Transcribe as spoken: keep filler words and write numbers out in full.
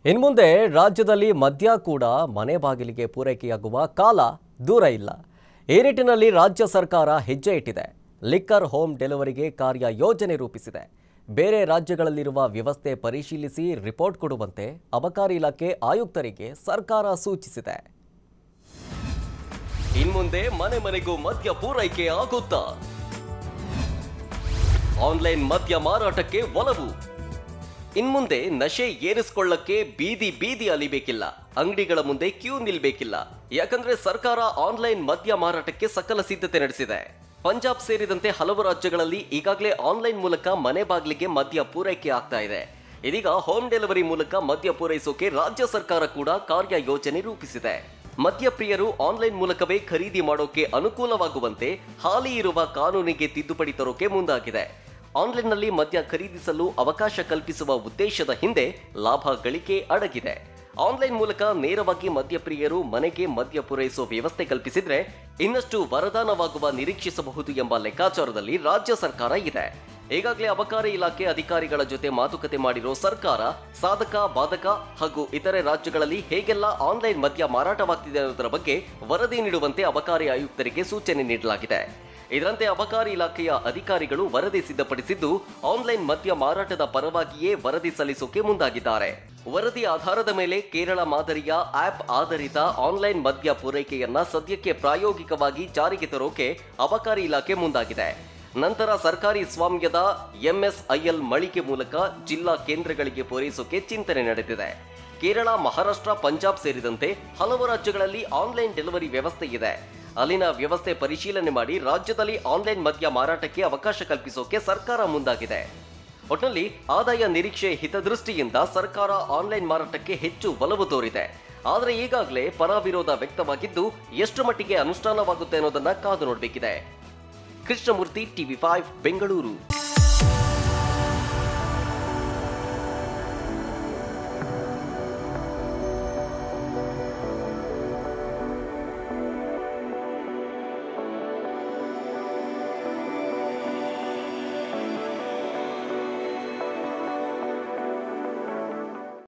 ಇನ್ಮುಂದೆ ರಾಜ್ಯದಲ್ಲಿ ಮದ್ಯ ಕೂಡ ಮನೆ ಬಾಗಿಲಿಗೆ ಪೂರೈಕೆಯಾಗುವ ಕಾಲ ದೂರ ಇಲ್ಲ. ಈ ನಿಟ್ಟಿನಲ್ಲಿ ರಾಜ್ಯ ಸರ್ಕಾರ ಹೆಜ್ಜೆ ಇಟ್ಟಿದೆ. ಲಿಕ್ಕರ್ ಹೋಮ್ ಡೆಲಿವರಿಗೆ ಕಾರ್ಯ ಯೋಜನೆ ರೂಪಿಸಿದೆ. ಬೇರೆ ರಾಜ್ಯಗಳಲ್ಲಿರುವ ವ್ಯವಸ್ಥೆ ಪರಿಶೀಲಿಸಿ ರಿಪೋರ್ಟ್ ಕೊಡುವಂತೆ ಅಬಕಾರಿ ಇಲಾಖೆ ಆಯುಕ್ತರಿಗೆ ಸರ್ಕಾರ ಸೂಚಿಸಿದೆ. ಇನ್ಮುಂದೆ ಮನೆ ಮನೆಗೂ ಮದ್ಯ ಪೂರೈಕೆ ಆಗುತ್ತಾ? ಆನ್ಲೈನ್ ಮದ್ಯ ಮಾರಾಟಕ್ಕೆ ಒಲವು. ಇನ್ಮುಂದೆ ನಶೆ ಏರಿಸಿಕೊಳ್ಳಕ್ಕೆ ಬೀದಿ ಬೀದಿ ಅಲಿಬೇಕಿಲ್ಲ, ಅಂಗಡಿಗಳ ಮುಂದೆ ಕ್ಯೂ ನಿಲ್ಬೇಕಿಲ್ಲ. ಯಾಕಂದ್ರೆ ಸರ್ಕಾರ ಆನ್ಲೈನ್ ಮದ್ಯ ಮಾರಾಟಕ್ಕೆ ಸಕಲ ಸಿದ್ಧತೆ ನಡೆಸಿದೆ. ಪಂಜಾಬ್ ಸೇರಿದಂತೆ ಹಲವು ರಾಜ್ಯಗಳಲ್ಲಿ ಈಗಾಗಲೇ ಆನ್ಲೈನ್ ಮೂಲಕ ಮನೆ ಬಾಗಿಲಿಗೆ ಮದ್ಯ ಪೂರೈಕೆ ಆಗ್ತಾ ಇದೆ. ಇದೀಗ ಹೋಮ್ ಡೆಲಿವರಿ ಮೂಲಕ ಮದ್ಯ ಪೂರೈಸೋಕೆ ರಾಜ್ಯ ಸರ್ಕಾರ ಕೂಡ ಕಾರ್ಯ ಯೋಜನೆ ರೂಪಿಸಿದೆ. ಮದ್ಯ ಪ್ರಿಯರು ಆನ್ಲೈನ್ ಮೂಲಕವೇ ಖರೀದಿ ಮಾಡೋಕೆ ಅನುಕೂಲವಾಗುವಂತೆ ಹಾಲಿ ಇರುವ ಕಾನೂನಿಗೆ ತಿದ್ದುಪಡಿ ತರೋಕೆ ಮುಂದಾಗಿದೆ. ಆನ್ಲೈನ್ನಲ್ಲಿ ಮದ್ಯ ಖರೀದಿಸಲು ಅವಕಾಶ ಕಲ್ಪಿಸುವ ಉದ್ದೇಶದ ಹಿಂದೆ ಲಾಭ ಗಳಿಕೆ ಅಡಗಿದೆ. ಆನ್ಲೈನ್ ಮೂಲಕ ನೇರವಾಗಿ ಮದ್ಯಪ್ರಿಯರು ಮನೆಗೆ ಮದ್ಯ ಪೂರೈಸುವ ವ್ಯವಸ್ಥೆ ಕಲ್ಪಿಸಿದ್ರೆ ಇನ್ನಷ್ಟು ವರದಾನವಾಗುವ ನಿರೀಕ್ಷಿಸಬಹುದು ಎಂಬ ಲೆಕ್ಕಾಚಾರದಲ್ಲಿ ರಾಜ್ಯ ಸರ್ಕಾರ ಇದೆ. ಈಗಾಗಲೇ ಅಬಕಾರಿ ಇಲಾಖೆ ಅಧಿಕಾರಿಗಳ ಜೊತೆ ಮಾತುಕತೆ ಮಾಡಿರೋ ಸರ್ಕಾರ ಸಾಧಕ ಬಾಧಕ ಹಾಗೂ ಇತರೆ ರಾಜ್ಯಗಳಲ್ಲಿ ಹೇಗೆಲ್ಲ ಆನ್ಲೈನ್ ಮದ್ಯ ಮಾರಾಟವಾಗ್ತಿದೆ ಅನ್ನೋದರ ಬಗ್ಗೆ ವರದಿ ನೀಡುವಂತೆ ಅಬಕಾರಿ ಆಯುಕ್ತರಿಗೆ ಸೂಚನೆ ನೀಡಲಾಗಿದೆ. ಇದರಂತೆ ಅಬಕಾರಿ ಇಲಾಖೆಯ ಅಧಿಕಾರಿಗಳು ವರದಿ ಸಿದ್ಧಪಡಿಸಿದ್ದು ಆನ್ಲೈನ್ ಮದ್ಯ ಮಾರಾಟದ ಪರವಾಗಿಯೇ ವರದಿ ಸಲ್ಲಿಸೋಕೆ ಮುಂದಾಗಿದ್ದಾರೆ. ವರದಿ ಆಧಾರದ ಮೇಲೆ ಕೇರಳ ಮಾದರಿಯ ಆಪ್ ಆಧಾರಿತ ಆನ್ಲೈನ್ ಮದ್ಯ ಪೂರೈಕೆಯನ್ನ ಸದ್ಯಕ್ಕೆ ಪ್ರಾಯೋಗಿಕವಾಗಿ ಜಾರಿಗೆ ತರೋಕೆ ಅಬಕಾರಿ ಇಲಾಖೆ ಮುಂದಾಗಿದೆ. ನಂತರ ಸರ್ಕಾರಿ ಸ್ವಾಮ್ಯದ ಎಂಎಸ್ಐಎಲ್ ಮಳಿಗೆ ಮೂಲಕ ಜಿಲ್ಲಾ ಕೇಂದ್ರಗಳಿಗೆ ಪೂರೈಸೋಕೆ ಚಿಂತನೆ ನಡೆದಿದೆ. ಕೇರಳ, ಮಹಾರಾಷ್ಟ್ರ, ಪಂಜಾಬ್ ಸೇರಿದಂತೆ ಹಲವು ರಾಜ್ಯಗಳಲ್ಲಿ ಆನ್ಲೈನ್ ಡೆಲಿವರಿ ವ್ಯವಸ್ಥೆ ಇದೆ. ಅಲ್ಲಿನ ವ್ಯವಸ್ಥೆ ಪರಿಶೀಲನೆ ಮಾಡಿ ರಾಜ್ಯದಲ್ಲಿ ಆನ್ಲೈನ್ ಮದ್ಯ ಮಾರಾಟಕ್ಕೆ ಅವಕಾಶ ಕಲ್ಪಿಸೋಕೆ ಸರ್ಕಾರ ಮುಂದಾಗಿದೆ. ಒಟ್ಟಿನಲ್ಲಿ ಆದಾಯ ನಿರೀಕ್ಷೆ ಹಿತದೃಷ್ಟಿಯಿಂದ ಸರ್ಕಾರ ಆನ್ಲೈನ್ ಮಾರಾಟಕ್ಕೆ ಹೆಚ್ಚು ಒಲವು ತೋರಿದೆ. ಆದರೆ ಈಗಾಗಲೇ ಪರ ವಿರೋಧ ವ್ಯಕ್ತವಾಗಿದ್ದು ಎಷ್ಟು ಮಟ್ಟಿಗೆ ಅನುಷ್ಠಾನವಾಗುತ್ತೆ ಅನ್ನೋದನ್ನ ಕಾದು ನೋಡಬೇಕಿದೆ. Krishnamurthy, TV five, Bengaluru.